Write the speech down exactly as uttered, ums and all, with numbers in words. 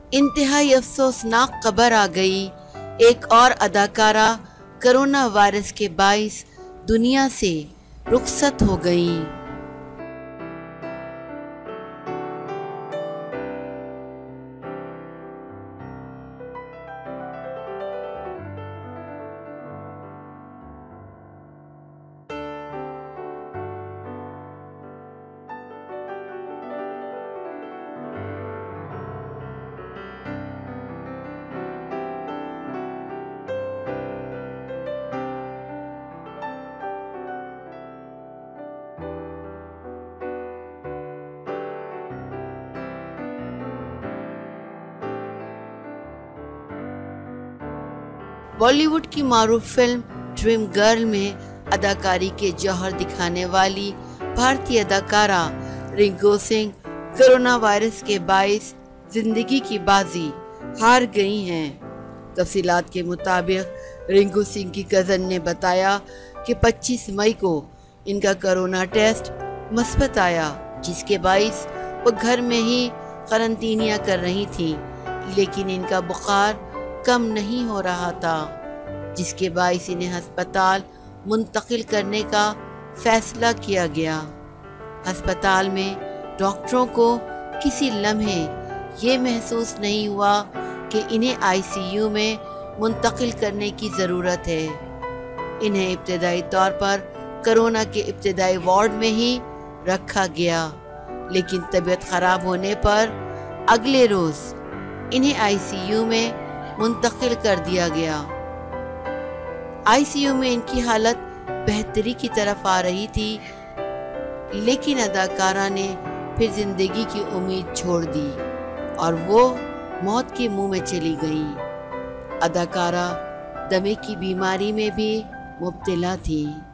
इंतहाई अफसोसनाक खबर आ गई। एक और अदाकारा कोरोना वायरस के बाइस दुनिया से रुखसत हो गईं। बॉलीवुड की मारूफ फिल्म ड्रीम गर्ल में अदाकारी के जौहर दिखाने वाली भारतीय अदाकारा रिंकू सिंह कोरोना वायरस के बाइस जिंदगी की बाजी हार गई हैं। तफसीलात के मुताबिक रिंकू सिंह की कज़न ने बताया कि पच्चीस मई को इनका कोरोना टेस्ट मुस्बत आया, जिसके बाइस वो घर में ही क्वारंटीनिया कर रही थी, लेकिन इनका बुखार कम नहीं हो रहा था, जिसके बाइस इन्हें अस्पताल मुंतकिल करने का फैसला किया गया। अस्पताल में डॉक्टरों को किसी लम्हे ये महसूस नहीं हुआ कि इन्हें आईसीयू में मुंतकिल करने की ज़रूरत है। इन्हें इब्तदाई तौर पर कोरोना के इब्तदाई वार्ड में ही रखा गया, लेकिन तबीयत ख़राब होने पर अगले रोज़ इन्हें आईसीयू में मुंतकिल कर दिया गया। आईसीयू में इनकी हालत बेहतरी की तरफ आ रही थी, लेकिन अदाकारा ने फिर जिंदगी की उम्मीद छोड़ दी और वो मौत के मुंह में चली गई। अदाकारा दमे की बीमारी में भी मुब्तला थी।